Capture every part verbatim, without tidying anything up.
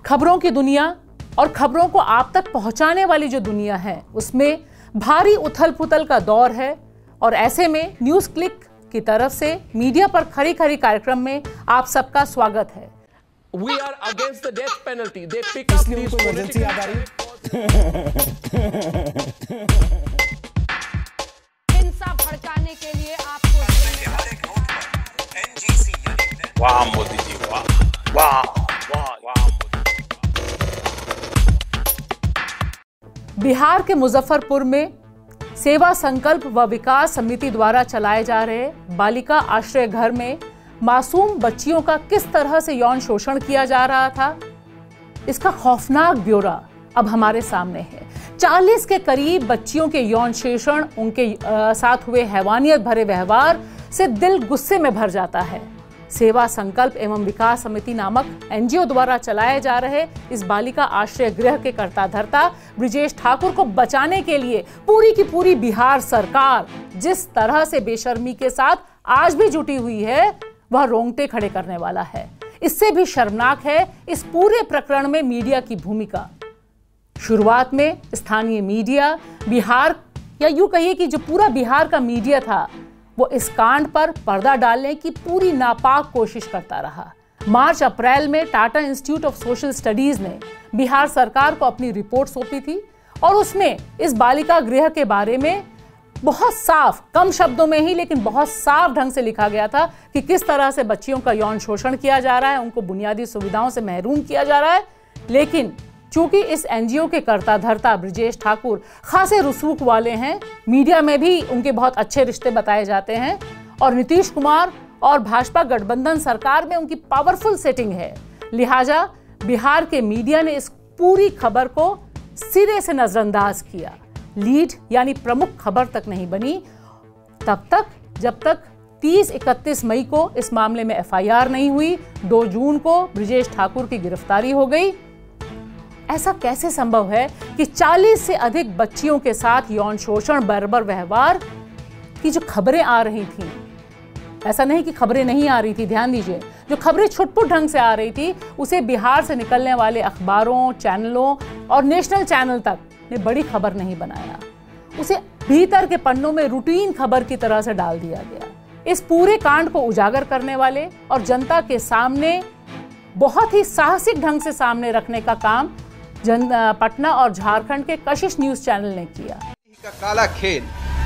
खबरों की दुनिया और खबरों को आप तक पहुंचाने वाली जो दुनिया है उसमें भारी उथल पुथल का दौर है और ऐसे में न्यूज क्लिक की तरफ से मीडिया पर खरी खरी कार्यक्रम में आप सबका स्वागत है। We are against the death penalty. They pick up these emergency याद आ रही हिंसा भड़काने के लिए आपको हर एक नोट पर एनजीसी यानी वाह मोदी जी वाह वाह वाह वाह बिहार के मुजफ्फरपुर में सेवा संकल्प व विकास समिति द्वारा चलाए जा रहे बालिका आश्रय घर में मासूम बच्चियों का किस तरह से यौन शोषण किया जा रहा था, इसका खौफनाक ब्यौरा अब हमारे सामने है। चालीस के करीब बच्चियों के यौन शोषण, उनके साथ हुए हैवानियत भरे व्यवहार से दिल गुस्से में भर जाता है। सेवा संकल्प एवं विकास समिति नामक एनजीओ द्वारा चलाए जा रहे इस बालिका आश्रय गृह के कर्ता धर्ता ब्रिजेश ठाकुर को बचाने के लिए पूरी की पूरी बिहार सरकार जिस तरह से बेशर्मी के साथ आज भी जुटी हुई है वह रोंगटे खड़े करने वाला है। इससे भी शर्मनाक है इस पूरे प्रकरण में मीडिया की भूमिका। शुरुआत में स्थानीय मीडिया, बिहार या यूं कहिए कि जो पूरा बिहार का मीडिया था वो इस कांड पर पर्दा डालने की पूरी नापाक कोशिश करता रहा। मार्च अप्रैल में Tata institute of social studies ने बिहार सरकार को अपनी रिपोर्ट सौंपी थी और उसमें इस बालिका गृह के बारे में बहुत साफ, कम शब्दों में ही लेकिन बहुत साफ ढंग से लिखा गया था कि किस तरह से बच्चियों का यौन शोषण किया जा रहा है, उनको बुनियादी सुविधाओं से महरूम किया जा रहा है। लेकिन चूंकि इस एनजीओ के कर्ता धर्ता ब्रिजेश ठाकुर खासे रसूख वाले हैं, मीडिया में भी उनके बहुत अच्छे रिश्ते बताए जाते हैं और नीतीश कुमार और भाजपा गठबंधन सरकार में उनकी पावरफुल सेटिंग है, लिहाजा बिहार के मीडिया ने इस पूरी खबर को सिरे से नजरअंदाज किया। लीड यानी प्रमुख खबर तक नहीं बनी तब तक जब तक तीस इकतीस मई को इस मामले में एफआईआर नहीं हुई। दो जून को ब्रिजेश ठाकुर की गिरफ्तारी हो गई। ऐसा कैसे संभव है कि चालीस से अधिक बच्चियों के साथ यौन शोषण, बर्बर व्यवहार की जो खबरें आ रही थी, ऐसा नहीं कि खबरें नहीं आ रही थी, ध्यान दीजिए, जो खबरें छुटपुट ढंग से आ रही थी उसे बिहार से निकलने वाले अखबारों, चैनलों और नेशनल चैनल तक ने बड़ी खबर नहीं बनाया, उसे भीतर के पन्नों में रूटीन खबर की तरह से डाल दिया गया। इस पूरे कांड को उजागर करने वाले और जनता के सामने बहुत ही साहसिक ढंग से सामने रखने का काम जन पटना और झारखंड के कशिश न्यूज चैनल ने किया। का काला खेल,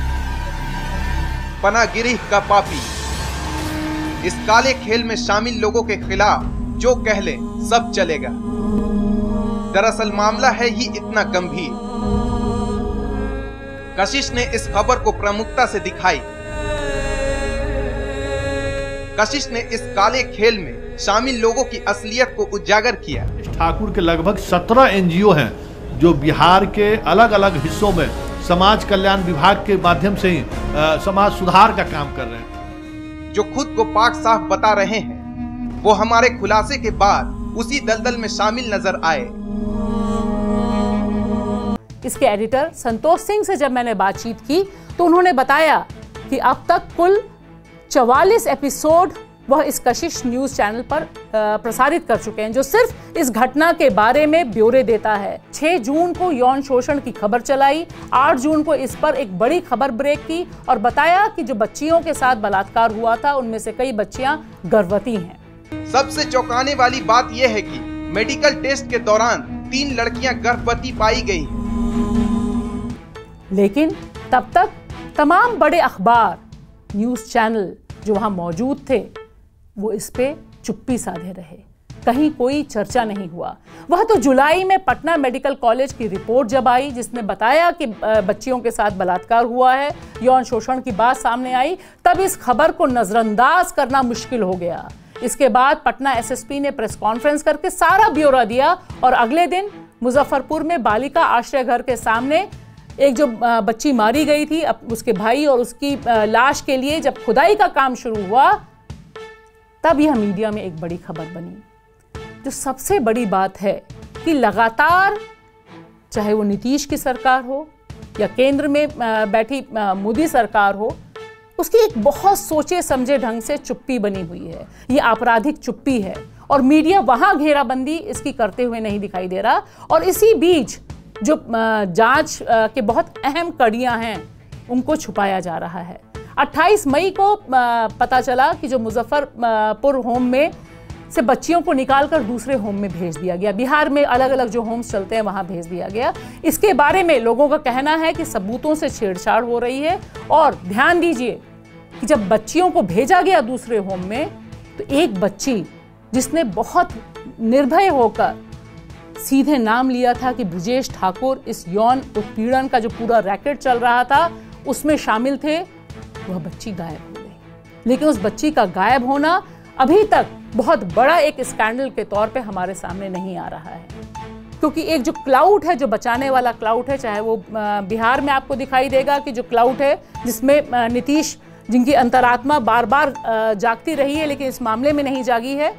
पनागिरी का पापी, इस काले खेल में शामिल लोगों के खिलाफ जो कह ले सब चलेगा। दरअसल मामला है ही इतना गंभीर। कशिश ने इस खबर को प्रमुखता से दिखाई। कशिश ने इस काले खेल में शामिल लोगों की असलियत को उजागर किया। ठाकुर के लगभग सत्रह एनजीओ हैं जो बिहार के अलग अलग हिस्सों में समाज कल्याण विभाग के माध्यम से ही आ, समाज सुधार का काम कर रहे हैं। जो खुद को पाक साफ बता रहे हैं वो हमारे खुलासे के बाद उसी दलदल में शामिल नजर आए। इसके एडिटर संतोष सिंह से जब मैंने बातचीत की तो उन्होंने बताया कि अब तक कुल चवालीस एपिसोड वह इस कशिश न्यूज चैनल पर प्रसारित कर चुके हैं जो सिर्फ इस घटना के बारे में ब्यौरे देता है। छह जून को यौन शोषण की खबर चलाई, आठ जून को इस पर एक बड़ी खबर ब्रेक की और बताया कि जो बच्चियों के साथ बलात्कार हुआ था उनमें से कई बच्चियां गर्भवती हैं। सबसे चौंकाने वाली बात यह है कि मेडिकल टेस्ट के दौरान तीन लड़कियां गर्भवती पाई गई हैं। लेकिन तब तक तमाम बड़े अखबार, न्यूज चैनल जो वहां मौजूद थे वो इस पे चुप्पी साधे रहे, कहीं कोई चर्चा नहीं हुआ। वह तो जुलाई में पटना मेडिकल कॉलेज की रिपोर्ट जब आई जिसने बताया कि बच्चियों के साथ बलात्कार हुआ है, यौन शोषण की बात सामने आई, तब इस खबर को नजरअंदाज करना मुश्किल हो गया। इसके बाद पटना एसएसपी ने प्रेस कॉन्फ्रेंस करके सारा ब्यौरा दिया और अगले दिन मुजफ्फरपुर में बालिका आश्रय घर के सामने एक जो बच्ची मारी गई थी उसके भाई और उसकी लाश के लिए जब खुदाई का काम शुरू हुआ तब यह मीडिया में एक बड़ी खबर बनी। जो सबसे बड़ी बात है कि लगातार चाहे वो नीतीश की सरकार हो या केंद्र में बैठी मोदी सरकार हो, उसकी एक बहुत सोचे समझे ढंग से चुप्पी बनी हुई है। ये आपराधिक चुप्पी है और मीडिया वहां घेराबंदी इसकी करते हुए नहीं दिखाई दे रहा। और इसी बीच जो जांच के बहुत अहम कड़ियां हैं उनको छुपाया जा रहा है। अट्ठाईस मई को पता चला कि जो मुजफ्फरपुर होम में से बच्चियों को निकालकर दूसरे होम में भेज दिया गया। बिहार में अलग अलग जो होम्स चलते हैं वहां भेज दिया गया। इसके बारे में लोगों का कहना है कि सबूतों से छेड़छाड़ हो रही है। और ध्यान दीजिए कि जब बच्चियों को भेजा गया दूसरे होम में तो एक बच्ची जिसने बहुत निर्भय होकर सीधे नाम लिया था कि ब्रजेश ठाकुर इस यौन उत्पीड़न का जो पूरा रैकेट चल रहा था उसमें शामिल थे, वह बच्ची गायब हो गई। लेकिन उस बच्ची का गायब होना अभी तक बहुत बड़ा एक स्कैंडल के तौर पे हमारे सामने नहीं आ रहा है, क्योंकि एक जो क्लाउड है, जो बचाने वाला क्लाउड है, चाहे वो बिहार में आपको दिखाई देगा कि जो क्लाउड है जिसमें नीतीश, जिनकी अंतरात्मा बार बार जागती रही है लेकिन इस मामले में नहीं जागी है,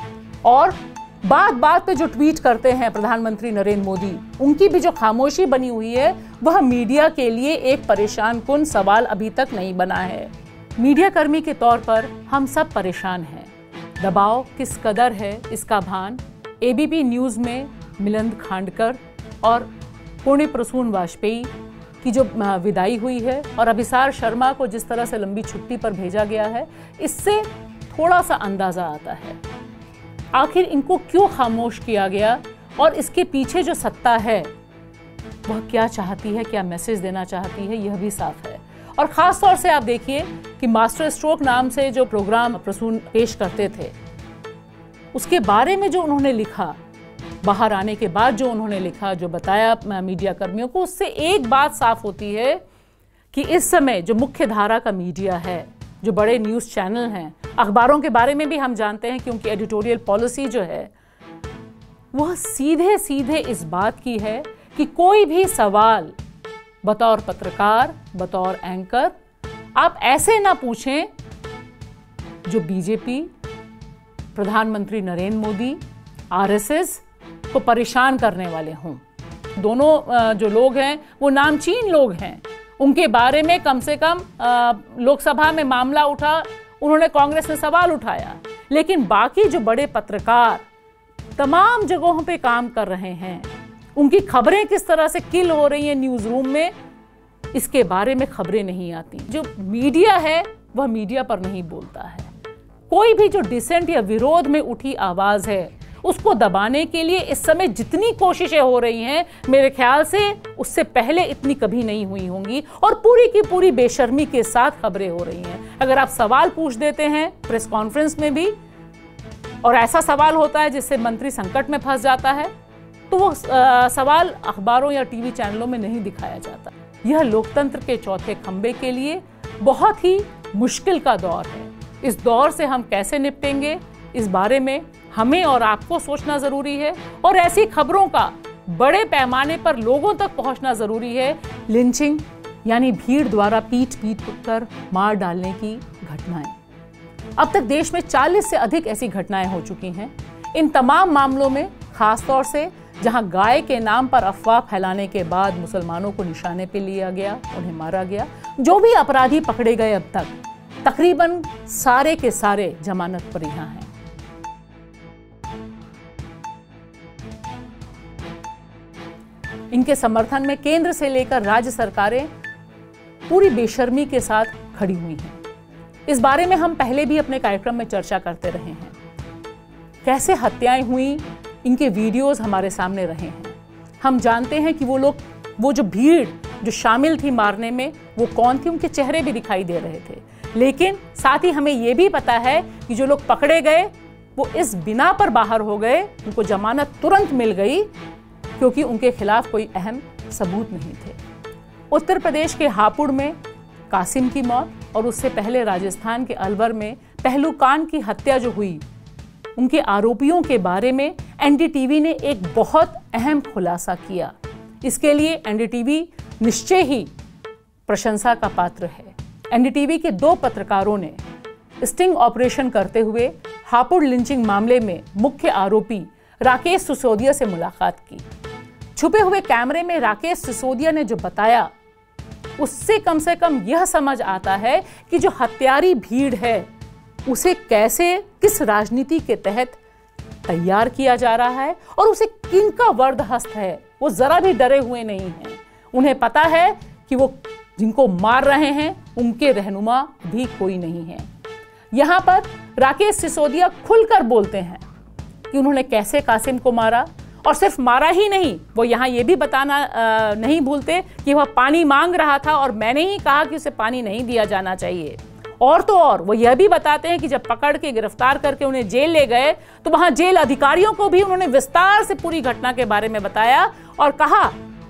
और बात बात पे जो ट्वीट करते हैं प्रधानमंत्री नरेंद्र मोदी, उनकी भी जो खामोशी बनी हुई है वह मीडिया के लिए एक परेशान कुन सवाल अभी तक नहीं बना है। मीडिया कर्मी के तौर पर हम सब परेशान हैं। दबाव किस कदर है इसका भान एबीपी न्यूज़ में मिलिंद खांडकर और पुण्य प्रसून वाजपेयी की जो विदाई हुई है और अभिसार शर्मा को जिस तरह से लंबी छुट्टी पर भेजा गया है, इससे थोड़ा सा अंदाजा आता है आखिर इनको क्यों खामोश किया गया और इसके पीछे जो सत्ता है वह क्या चाहती है, क्या मैसेज देना चाहती है, यह भी साफ है। और खास तौर से आप देखिए कि मास्टर स्ट्रोक नाम से जो प्रोग्राम प्रसून पेश करते थे, उसके बारे में जो उन्होंने लिखा, बाहर आने के बाद जो उन्होंने लिखा, जो बताया मीडिया कर्मियों को, उससे एक बात साफ होती है कि इस समय जो मुख्य धारा का मीडिया है, जो बड़े न्यूज़ चैनल हैं, अखबारों के बारे में भी हम जानते हैं कि उनकी एडिटोरियल पॉलिसी जो है वह सीधे सीधे इस बात की है कि कोई भी सवाल बतौर पत्रकार, बतौर एंकर आप ऐसे ना पूछें जो बीजेपी, प्रधानमंत्री नरेंद्र मोदी, आरएसएस को परेशान करने वाले हों। दोनों जो लोग हैं वो नामचीन लोग हैं, उनके बारे में कम से कम लोकसभा में मामला उठा, उन्होंने कांग्रेस ने सवाल उठाया, लेकिन बाकी जो बड़े पत्रकार तमाम जगहों पे काम कर रहे हैं, उनकी खबरें किस तरह से किल हो रही हैं न्यूज़ रूम में, इसके बारे में खबरें नहीं आती। जो मीडिया है वह मीडिया पर नहीं बोलता है। कोई भी जो डिसेंट या विरोध में उठी आवाज़ है उसको दबाने के लिए इस समय जितनी कोशिशें हो रही हैं, मेरे ख्याल से उससे पहले इतनी कभी नहीं हुई होंगी, और पूरी की पूरी बेशर्मी के साथ खबरें हो रही हैं। अगर आप सवाल पूछ देते हैं प्रेस कॉन्फ्रेंस में भी, और ऐसा सवाल होता है जिससे मंत्री संकट में फंस जाता है, तो वो सवाल अखबारों या टीवी चैनलों में नहीं दिखाया जाता। यह लोकतंत्र के चौथे खंबे के लिए बहुत ही मुश्किल का दौर है। इस दौर से हम कैसे निपटेंगे, इस बारे में हमें और आपको सोचना जरूरी है, और ऐसी खबरों का बड़े पैमाने पर लोगों तक पहुंचना जरूरी है। लिंचिंग यानी भीड़ द्वारा पीट पीट कर मार डालने की घटनाएं, अब तक देश में चालीस से अधिक ऐसी घटनाएं हो चुकी हैं। इन तमाम मामलों में खास तौर से जहां गाय के नाम पर अफवाह फैलाने के बाद मुसलमानों को निशाने पे लिया गया, उन्हें मारा गया, जो भी अपराधी पकड़े गए अब तक तकरीबन सारे के सारे जमानत पर रिहा हैं। इनके समर्थन में केंद्र से लेकर राज्य सरकारें पूरी बेशर्मी के साथ खड़ी हुई हैं। इस बारे में हम पहले भी अपने कार्यक्रम में चर्चा करते रहे हैं। कैसे हत्याएं हुई, इनके वीडियोस हमारे सामने रहे हैं। हम जानते हैं कि वो लोग, वो जो भीड़ जो शामिल थी मारने में, वो कौन थी, उनके चेहरे भी दिखाई दे रहे थे। लेकिन साथ ही हमें ये भी पता है कि जो लोग पकड़े गए वो इस बिना पर बाहर हो गए, उनको जमानत तुरंत मिल गई क्योंकि उनके खिलाफ कोई अहम सबूत नहीं थे। उत्तर प्रदेश के हापुड़ में कासिम की मौत और उससे पहले राजस्थान के अलवर में पहलूकान की हत्या जो हुई, उनके आरोपियों के बारे में एनडीटीवी ने एक बहुत अहम खुलासा किया। इसके लिए एनडीटीवी निश्चय ही प्रशंसा का पात्र है। एनडीटीवी के दो पत्रकारों ने स्टिंग ऑपरेशन करते हुए हापुड़ लिंचिंग मामले में मुख्य आरोपी राकेश सिसोदिया से मुलाकात की। छुपे हुए कैमरे में राकेश सिसोदिया ने जो बताया, उससे कम से कम यह समझ आता है कि जो हत्यारी भीड़ है उसे कैसे, किस राजनीति के तहत तैयार किया जा रहा है और उसे किंग का वर्द हस्त है, वो जरा भी डरे हुए नहीं हैं। उन्हें पता है कि वो जिनको मार रहे हैं उनके रहनुमा भी कोई नहीं है। यहाँ पर राकेश सिसोदिया खुलकर बोलते हैं कि उन्होंने कैसे कासिम को मारा, और सिर्फ मारा ही नहीं, वो यहाँ ये भी बताना आ, नहीं भूलते कि वह पानी मांग रहा था और मैंने ही कहा कि उसे पानी नहीं दिया जाना चाहिए। और तो और वो यह भी बताते हैं कि जब पकड़ के गिरफ्तार करके उन्हें जेल ले गए तो वहां जेल अधिकारियों को भी उन्होंने विस्तार से पूरी घटना के बारे में बताया और कहा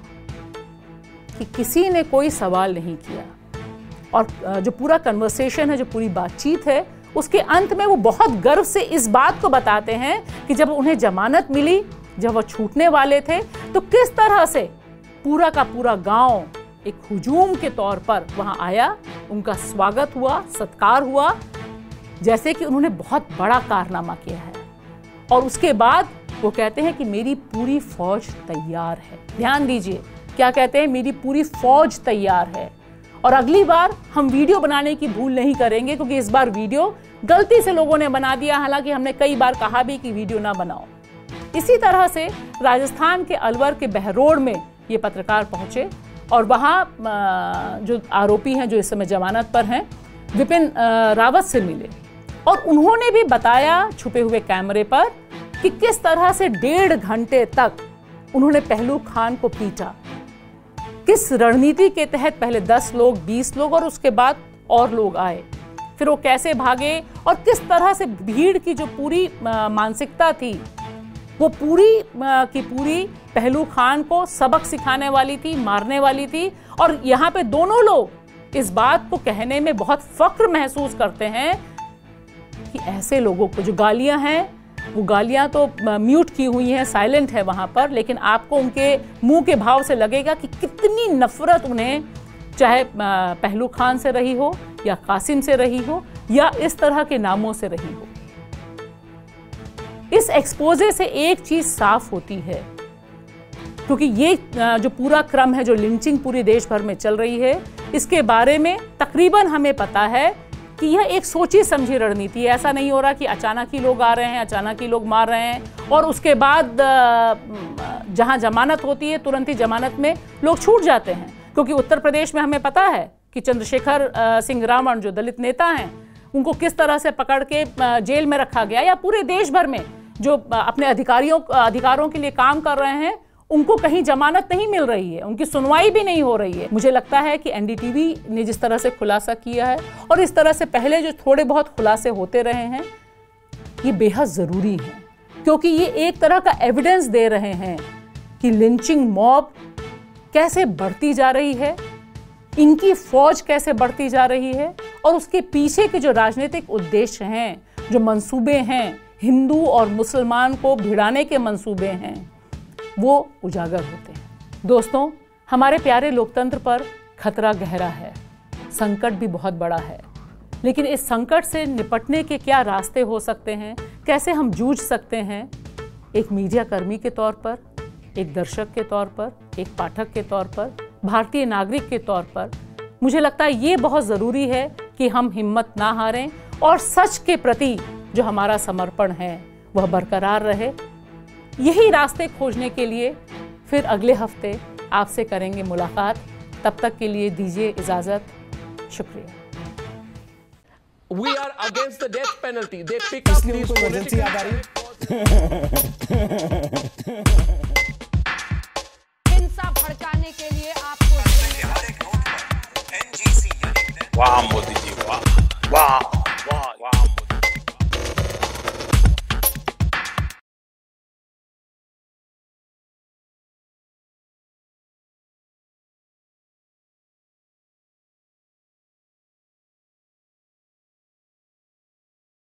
कि किसी ने कोई सवाल नहीं किया। और जो पूरा कन्वर्सेशन है, जो पूरी बातचीत है, उसके अंत में वो बहुत गर्व से इस बात को बताते हैं कि जब उन्हें जमानत मिली, जब वो छूटने वाले थे, तो किस तरह से पूरा का पूरा गांव एक हुजूम के तौर पर वहां आया, उनका स्वागत हुआ, सत्कार हुआ, जैसे कि उन्होंने बहुत बड़ा कारनामा किया है। और उसके बाद वो कहते हैं कि मेरी पूरी फौज तैयार है। ध्यान दीजिए, क्या कहते हैं? मेरी पूरी फौज तैयार है। और अगली बार हम वीडियो बनाने की भूल नहीं करेंगे, क्योंकि इस बार वीडियो गलती से लोगों ने बना दिया, हालांकि हमने कई बार कहा भी कि वीडियो ना बनाओ। इसी तरह से राजस्थान के अलवर के बहरोड में ये पत्रकार पहुंचे और वहाँ जो आरोपी हैं, जो इस समय जमानत पर हैं, विपिन रावत से मिले और उन्होंने भी बताया छुपे हुए कैमरे पर कि किस तरह से डेढ़ घंटे तक उन्होंने पहलू खान को पीटा, किस रणनीति के तहत पहले दस लोग, बीस लोग और उसके बाद और लोग आए, फिर वो कैसे भागे और किस तरह से भीड़ की जो पूरी मानसिकता थी वो पूरी की पूरी पहलू खान को सबक सिखाने वाली थी, मारने वाली थी। और यहाँ पे दोनों लोग इस बात को कहने में बहुत फख्र महसूस करते हैं कि ऐसे लोगों को, जो गालियां हैं वो गालियां तो म्यूट की हुई हैं, साइलेंट है वहाँ पर, लेकिन आपको उनके मुंह के भाव से लगेगा कि कितनी नफरत उन्हें चाहे पहलू खान से रही हो या कासिम से रही हो या इस तरह के नामों से रही हो। इस एक्सपोजे से एक चीज साफ होती है, क्योंकि ये जो पूरा क्रम है, जो लिंचिंग पूरे देश भर में चल रही है, इसके बारे में तकरीबन हमें पता है कि यह एक सोची समझी रणनीति है। ऐसा नहीं हो रहा कि अचानक ही लोग आ रहे हैं, अचानक ही लोग मार रहे हैं और उसके बाद जहां जमानत होती है तुरंत ही जमानत में लोग छूट जाते हैं। क्योंकि उत्तर प्रदेश में हमें पता है कि चंद्रशेखर सिंह रावण, जो दलित नेता हैं, उनको किस तरह से पकड़ के जेल में रखा गया, या पूरे देश भर में जो अपने अधिकारियों अधिकारों के लिए काम कर रहे हैं उनको कहीं जमानत नहीं मिल रही है, उनकी सुनवाई भी नहीं हो रही है। मुझे लगता है कि एनडीटीवी ने जिस तरह से खुलासा किया है और इस तरह से पहले जो थोड़े बहुत खुलासे होते रहे हैं, ये बेहद ज़रूरी है, क्योंकि ये एक तरह का एविडेंस दे रहे हैं कि लिंचिंग मॉब कैसे बढ़ती जा रही है, इनकी फौज कैसे बढ़ती जा रही है और उसके पीछे के जो राजनीतिक उद्देश्य हैं, जो मंसूबे हैं, हिंदू और मुसलमान को भिड़ाने के मंसूबे हैं, वो उजागर होते हैं। दोस्तों, हमारे प्यारे लोकतंत्र पर खतरा गहरा है, संकट भी बहुत बड़ा है, लेकिन इस संकट से निपटने के क्या रास्ते हो सकते हैं, कैसे हम जूझ सकते हैं, एक मीडिया कर्मी के तौर पर, एक दर्शक के तौर पर, एक पाठक के तौर पर, भारतीय नागरिक के तौर पर, मुझे लगता है ये बहुत ज़रूरी है कि हम हिम्मत ना हारें और सच के प्रति जो हमारा समर्पण है वह बरकरार रहे। यही रास्ते खोजने के लिए फिर अगले हफ्ते आपसे करेंगे मुलाकात। तब तक के लिए दीजिए इजाज़त। शुक्रिया। We are against the death penalty. They pick up these political... हिंसा भड़काने के लिए आपको हर एक नोट पर एनजीसी यानी वाह